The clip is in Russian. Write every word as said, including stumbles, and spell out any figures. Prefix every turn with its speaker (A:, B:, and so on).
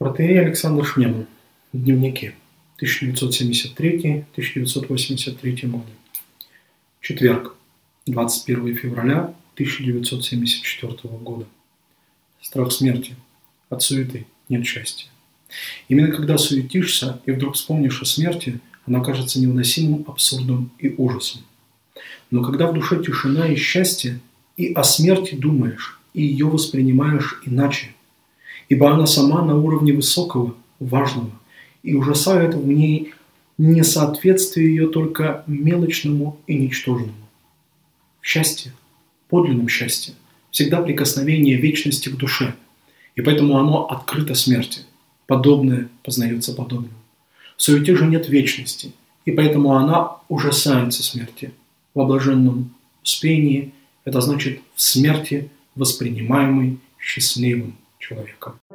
A: Протоиерей Александр Шмеман. Дневники. тысяча девятьсот семьдесят третий — тысяча девятьсот восемьдесят третий годы. Четверг. двадцать первое февраля тысяча девятьсот семьдесят четвёртого года. Страх смерти. От суеты нет счастья. Именно когда суетишься и вдруг вспомнишь о смерти, она кажется невыносимым абсурдом и ужасом. Но когда в душе тишина и счастье, и о смерти думаешь, и ее воспринимаешь иначе, ибо она сама на уровне высокого, важного, и ужасает в ней несоответствие ее только мелочному и ничтожному. В счастье, подлинном счастье, всегда прикосновение вечности к душе, и поэтому оно открыто смерти. Подобное познается подобным. В суете же нет вечности, и поэтому она ужасается смерти. В блаженном успении это значит в смерти, воспринимаемой счастливым человеком.